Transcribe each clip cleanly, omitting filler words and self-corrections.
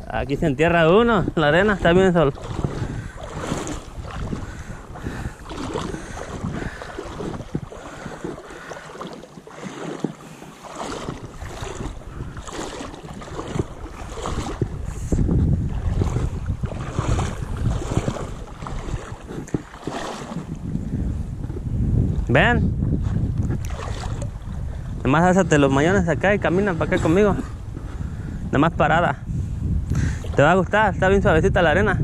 Aquí se entierra uno, la arena está bien solo. Ven. Nomás házate los mayones acá y camina para acá conmigo. Nomás parada. Te va a gustar, está bien suavecita la arena.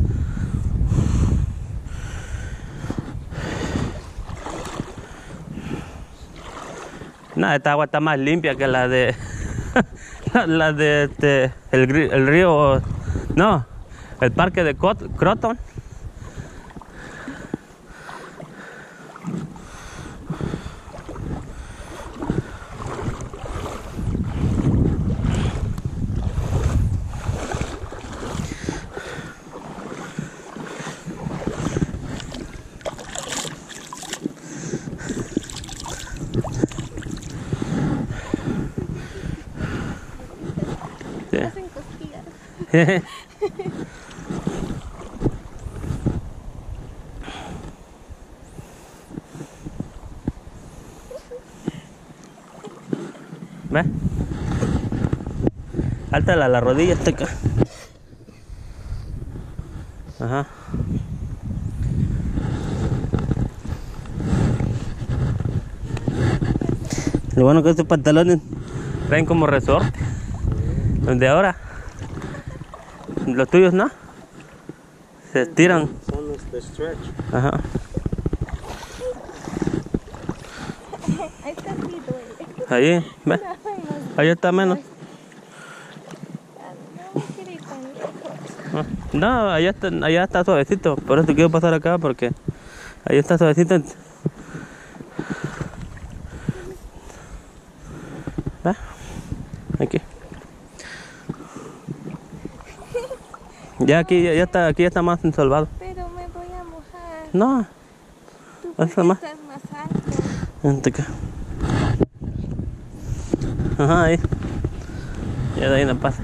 No, esta agua está más limpia que la de la de el río, no, el parque de Croton. Hacen cosquillas. ¿Ves? Általa la rodilla hasta acá. Ajá. Lo bueno que estos pantalones traen como resorte. Los de ahora. Los tuyos no. Se estiran. Son los de stretch. Ajá. Ahí está así, duele. Ahí, ¿ves? Ahí está menos. No quiere ir tan lejos. No, allá está suavecito. Por eso quiero pasar acá porque ahí está suavecito. ¿Ves? Aquí. Ya aquí ya está más ensolvado. Pero me voy a mojar. No. Tú Eso más. estás más alto. Vente acá. Ajá, ahí. Ya de ahí no pasa.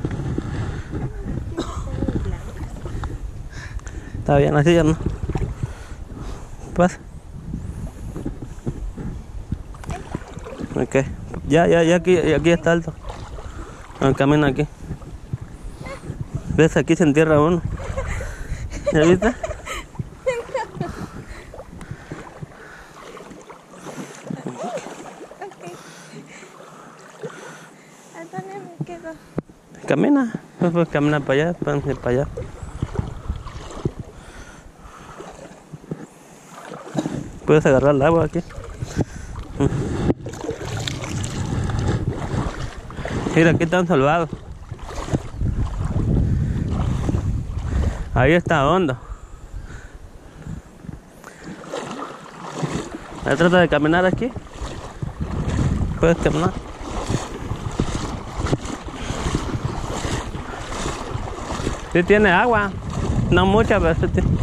Está bien así ya no. Pasa. Ok. Ya aquí está alto. Camina aquí. ¿Ves? Aquí se entierra uno. ¿Ya viste? ¿A dónde me quedo? Camina. Pues camina para allá, para allá. Puedes agarrar el agua aquí. Mira, aquí están salvados. Ahí está hondo. Ahí trata de caminar aquí. Puedes caminar. Sí tiene agua. No mucha, pero sí tiene.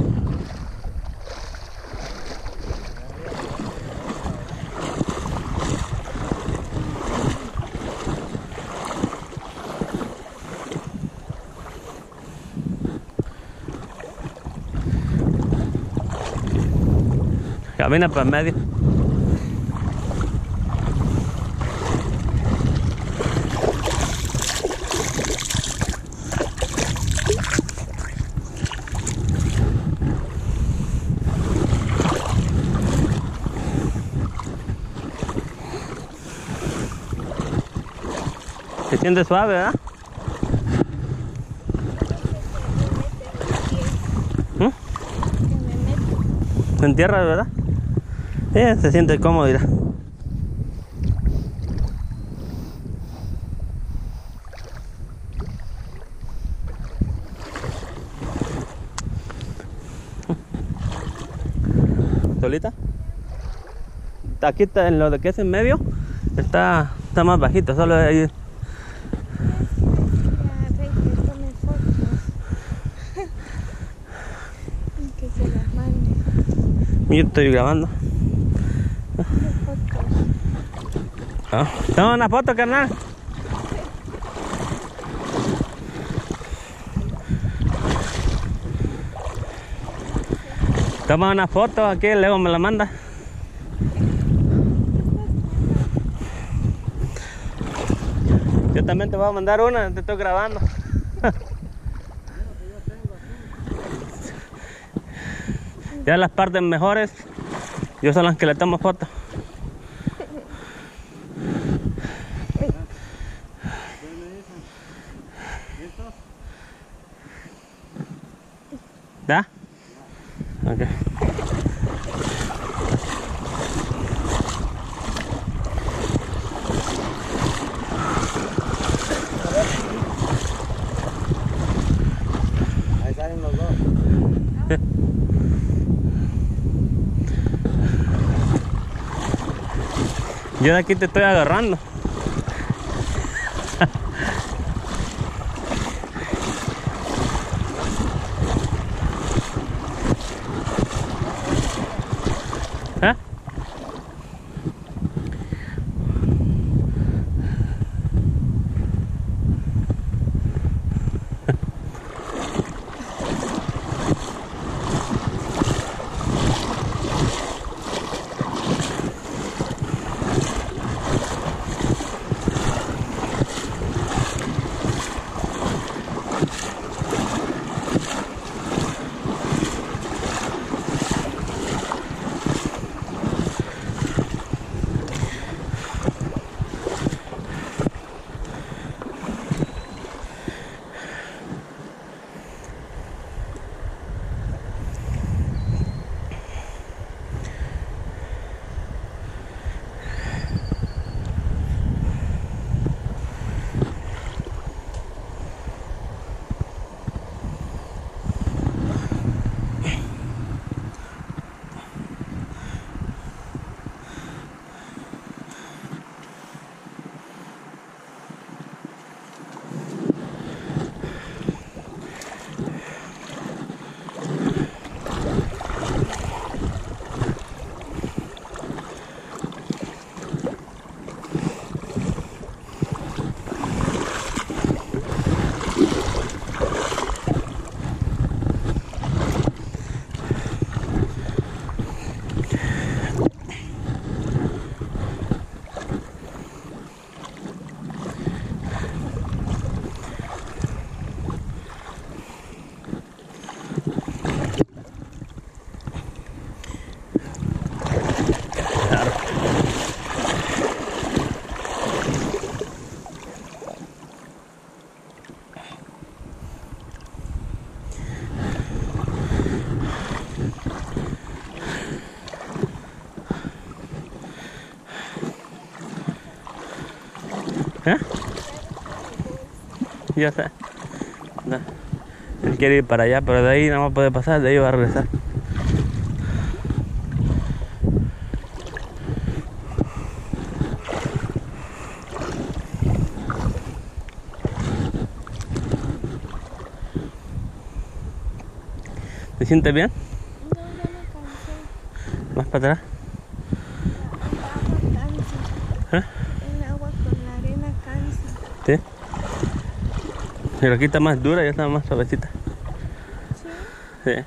Camina para el medio. Se siente suave, ¿verdad? Que me meto. Se entierra, ¿verdad? Se siente cómodo, mira. ¿Solita? Aquí está, en lo de que es en medio, está más bajito, solo ahí. Ya, Rey, que tome fotos. Y que se las mande. Yo estoy grabando. Fotos. Toma una foto, carnal. Toma una foto aquí y luego me la manda. Yo también te voy a mandar una, te estoy grabando. Ya las partes mejores, yo son las que le tomo fotos. ¿Ya? Ok. Ahí salen los dos. Yo de aquí te estoy agarrando. ¿Eh? ¿Eh? Ya sé. No. Él quiere ir para allá, pero de ahí no va a poder pasar, de ahí va a regresar. ¿Te sientes bien? No, ya me cansé. ¿Más para atrás? El agua cansa. ¿Eh? El agua con la arena cansa. ¿Sí? Pero aquí está más dura, ya está más suavecita. ¿Sí? Sí. Ay.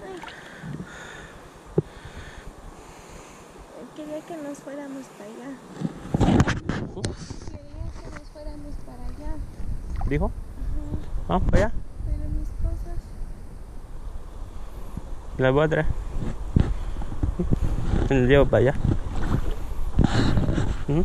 Quería que nos fuéramos para allá. Quería que nos fuéramos para allá. ¿Dijo? Ajá. Vamos para allá. Pero mis cosas. Las voy a traer. Las llevo para allá. Oh.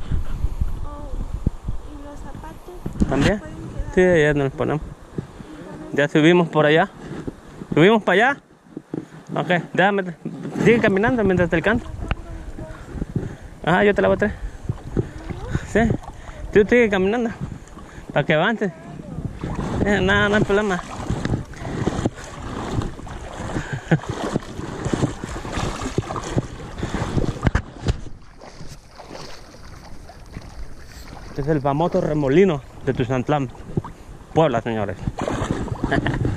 ¿Y los zapatos? ¿También? ¿Pueden quedar? Sí, ya nos los ponemos. Ya subimos por allá. ¿Subimos para allá? Ok, déjame. Sigue caminando mientras te alcanzo. Ajá, yo te la voy a traer. Sí. Tú sigue caminando. Para que avances. Nada, no hay problema. Es el famoso remolino de Tuzantlán, Puebla, señores.